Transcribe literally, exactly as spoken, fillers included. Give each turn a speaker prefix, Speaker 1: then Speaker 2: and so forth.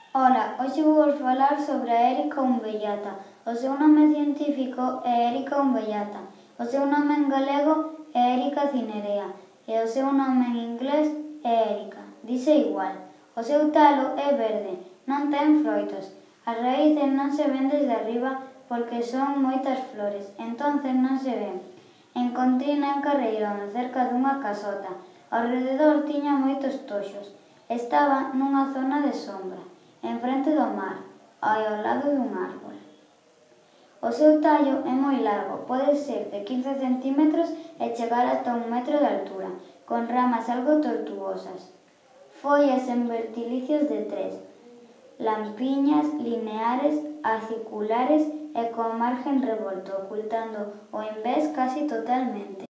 Speaker 1: Ola, hoxe vou falar sobre a Erica umbellata. O seu nome científico é Erica umbellata. O seu nome en galego é Erica cinerea e o seu nome en inglés é Erica. Dise igual. O seu talo é verde, non ten froitos. As raíces non se ven desde arriba porque son moitas flores, entonces non se ven. Encontrina en Carreirón, cerca dunha casota. Ao rededor tiña moitos toxos. Estaba nunha zona de sombra, en frente do mar, ao lado dun árbol. O seu tallo é moi largo, pode ser de quince centímetros e chegar ata un metro de altura, con ramas algo tortuosas. Follas en vertilicios de tres, lampiñas, lineares, aciculares e con margen revolto, ocultando o envés casi totalmente.